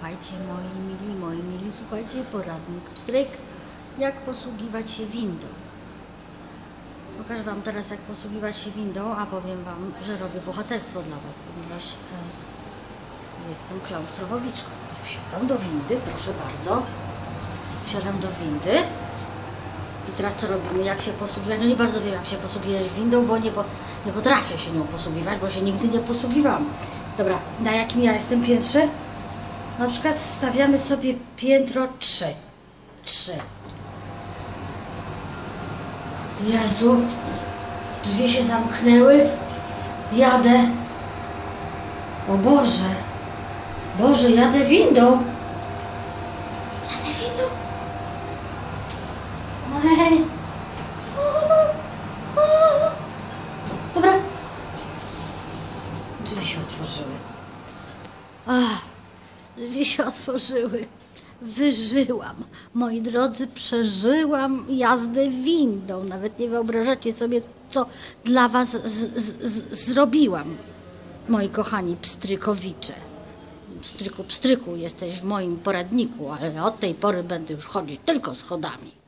Słuchajcie, moi mili, słuchajcie, poradnik pstryk, jak posługiwać się windą. Pokażę Wam teraz, jak posługiwać się windą, a powiem Wam, że robię bohaterstwo dla Was, ponieważ jestem klaustrofobiczką. Wsiadam do windy, proszę bardzo. Wsiadam do windy. I teraz co robimy? Jak się posługiwać? No nie bardzo wiem, jak się posługiwać windą, bo nie potrafię się nią posługiwać, bo się nigdy nie posługiwałam. Dobra, na jakim ja jestem piętrze? Na przykład stawiamy sobie piętro 3. Jezu, drzwi się zamknęły. Jadę. O Boże. Boże, jadę windą. Ojej. Dobra. Drzwi się otworzyły. Drzwi się otworzyły. Wyżyłam. Moi drodzy, przeżyłam jazdę windą. Nawet nie wyobrażacie sobie, co dla Was zrobiłam. Moi kochani pstrykowicze. Pstryku, jesteś w moim poradniku, ale od tej pory będę już chodzić tylko schodami.